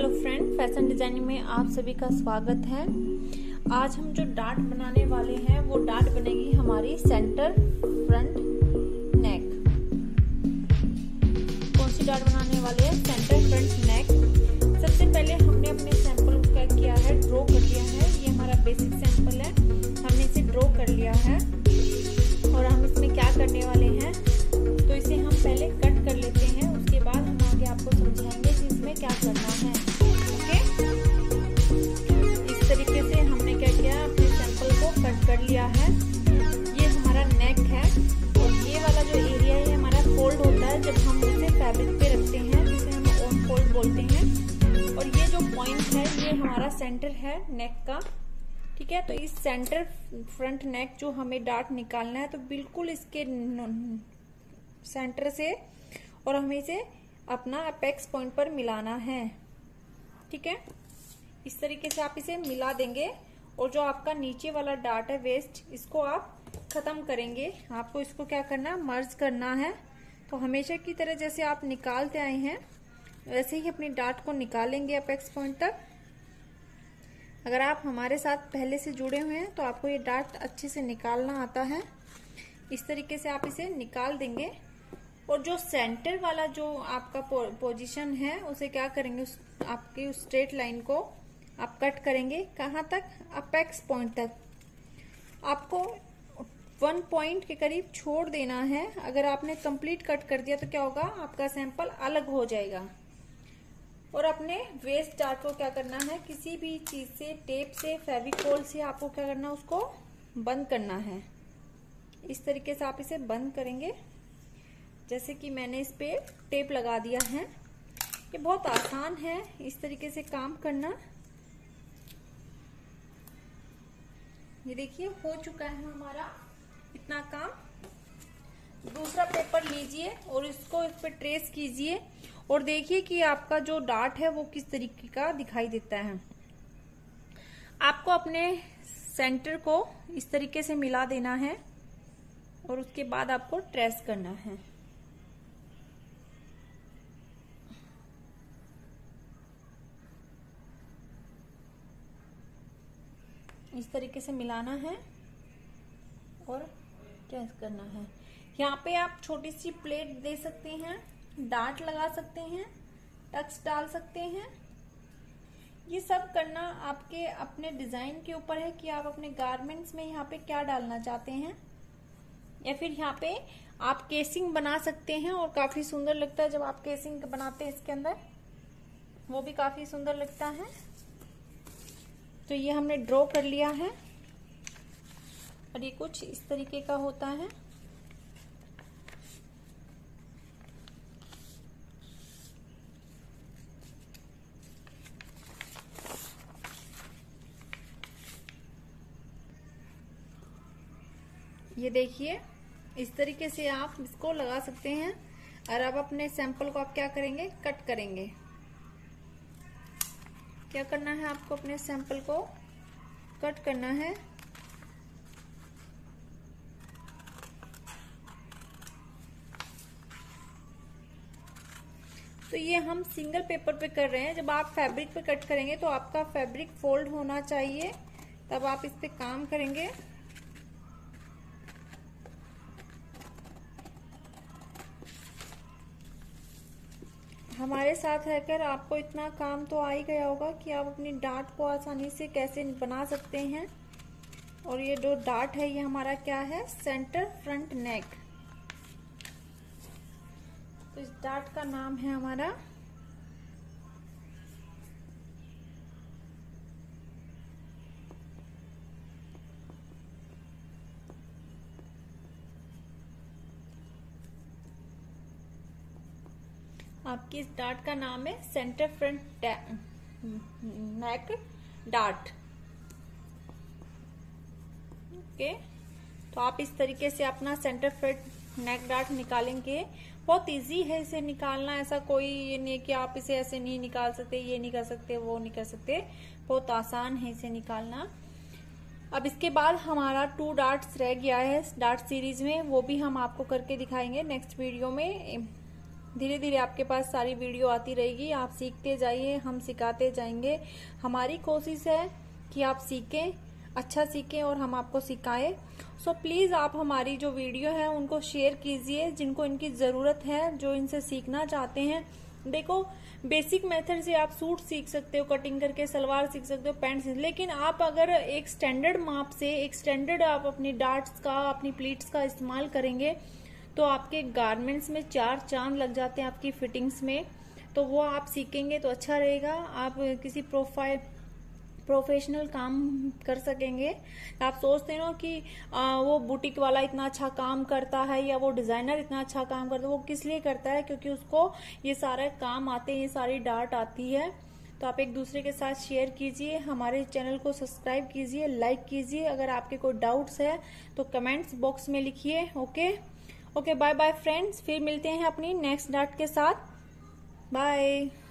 Hello friend, fashion designing में आप सभी का स्वागत है। आज हम जो डार्ट बनाने वाले हैं वो डार्ट बनेगी हमारी सेंटर फ्रंट नेक। कौन सी डार्ट बनाने वाले हैं? Centre front neck. सबसे पहले हमने अपने सैंपल को क्या किया है, ड्रॉ कर लिया है। ये हमारा बेसिक सैंपल है, हमने इसे ड्रॉ कर लिया है। और हम इसमें क्या करने वाले हैं, तो इसे हम पहले कट कर लेते हैं, उसके बाद हम आगे आपको समझाएंगे कि इसमें क्या करना है। ओके, इस तरीके से हमने क्या किया, अपने सैंपल को कट कर लिया है। ये हमारा नेक है और ये वाला जो एरिया है हमारा फोल्ड होता है जब हम इसे फैब्रिक पे रखते हैं, जिसे हम ऑन फोल्ड बोलते हैं। और ये जो पॉइंट है ये हमारा सेंटर है नेक का। ठीक है, तो इस सेंटर फ्रंट नेक जो हमें डार्ट निकालना है, तो बिल्कुल इसके सेंटर से और हमें इसे अपना अपेक्स पॉइंट पर मिलाना है। ठीक है, इस तरीके से आप इसे मिला देंगे और जो आपका नीचे वाला डार्ट है वेस्ट, इसको आप खत्म करेंगे। आपको इसको क्या करना है, मर्ज करना है। तो हमेशा की तरह जैसे आप निकालते आए हैं वैसे ही अपनी डार्ट को निकालेंगे अपेक्स पॉइंट तक। अगर आप हमारे साथ पहले से जुड़े हुए हैं तो आपको ये डार्ट अच्छे से निकालना आता है। इस तरीके से आप इसे निकाल देंगे और जो सेंटर वाला जो आपका पोजीशन है उसे क्या करेंगे, आपकी उस स्ट्रेट लाइन को आप कट करेंगे। कहाँ तक? अपेक्स पॉइंट तक। आपको 1 पॉइंट के करीब छोड़ देना है। अगर आपने कंप्लीट कट कर दिया तो क्या होगा, आपका सैंपल अलग हो जाएगा। और अपने वेस्ट डार्ट को क्या करना है, किसी भी चीज से, टेप से, फेविकोल से आपको क्या करना है, उसको बंद करना है। इस तरीके से आप इसे बंद करेंगे, जैसे कि मैंने इस पे टेप लगा दिया है। ये बहुत आसान है इस तरीके से काम करना। ये देखिए हो चुका है हमारा इतना काम। दूसरा पेपर लीजिए और इसको इस पे ट्रेस कीजिए और देखिए कि आपका जो डार्ट है वो किस तरीके का दिखाई देता है। आपको अपने सेंटर को इस तरीके से मिला देना है और उसके बाद आपको ट्रेस करना है। इस तरीके से मिलाना है और ट्रेस करना है। यहाँ पे आप छोटी सी प्लेट दे सकते हैं, डार्ट लगा सकते हैं, टक्स डाल सकते हैं। ये सब करना आपके अपने डिजाइन के ऊपर है कि आप अपने गारमेंट्स में यहाँ पे क्या डालना चाहते हैं। या फिर यहाँ पे आप केसिंग बना सकते हैं और काफी सुंदर लगता है जब आप केसिंग बनाते हैं इसके अंदर, वो भी काफी सुंदर लगता है। तो ये हमने ड्रॉ कर लिया है और ये कुछ इस तरीके का होता है। ये देखिए इस तरीके से आप इसको लगा सकते हैं। और अब अपने सैंपल को आप क्या करेंगे, कट करेंगे। क्या करना है आपको, अपने सैंपल को कट करना है। तो ये हम सिंगल पेपर पे कर रहे हैं। जब आप फैब्रिक पे कट करेंगे तो आपका फैब्रिक फोल्ड होना चाहिए, तब आप इस पे काम करेंगे। हमारे साथ रहकर आपको इतना काम तो आ ही गया होगा कि आप अपनी डार्ट को आसानी से कैसे बना सकते हैं। और ये जो डार्ट है ये हमारा क्या है, सेंटर फ्रंट नेक। तो इस डार्ट का नाम है हमारा आपकी इस डार्ट का नाम है centre front neck dart. Okay, तो आप इस तरीके से अपना सेंटर फ्रंट नेक डार्ट निकालेंगे। बहुत इजी है इसे निकालना, ऐसा कोई ये नहीं कि आप इसे ऐसे नहीं निकाल सकते, ये नहीं कर सकते, वो नहीं कर सकते। बहुत आसान है इसे निकालना। अब इसके बाद हमारा 2 डार्ट्स रह गया है डार्ट सीरीज में, वो भी हम आपको करके दिखाएंगे नेक्स्ट वीडियो में। धीरे धीरे आपके पास सारी वीडियो आती रहेगी, आप सीखते जाइए, हम सिखाते जाएंगे। हमारी कोशिश है कि आप सीखें, अच्छा सीखें और हम आपको सिखाएं। सो प्लीज आप हमारी जो वीडियो है उनको शेयर कीजिए, जिनको इनकी जरूरत है, जो इनसे सीखना चाहते हैं। देखो, बेसिक मेथड से आप सूट सीख सकते हो, कटिंग करके सलवार सीख सकते हो, पैंट सीख, लेकिन आप अगर एक स्टैंडर्ड माप से, एक स्टैंडर्ड आप अपनी डार्ट्स का, अपनी प्लीट्स का इस्तेमाल करेंगे तो आपके गारमेंट्स में 4 चांद लग जाते हैं आपकी फिटिंग्स में। तो वो आप सीखेंगे तो अच्छा रहेगा, आप किसी प्रोफेशनल काम कर सकेंगे। आप सोचते हो कि वो बुटीक वाला इतना अच्छा काम करता है या वो डिजाइनर इतना अच्छा काम करता है, वो किस लिए करता है? क्योंकि उसको ये सारे काम आते हैं, ये सारी डार्ट आती है। तो आप एक दूसरे के साथ शेयर कीजिए, हमारे चैनल को सब्सक्राइब कीजिए, लाइक कीजिए। अगर आपके कोई डाउट्स है तो कमेंट्स बॉक्स में लिखिए। ओके, बाय बाय फ्रेंड्स, फिर मिलते हैं अपनी नेक्स्ट डार्ट के साथ। बाय।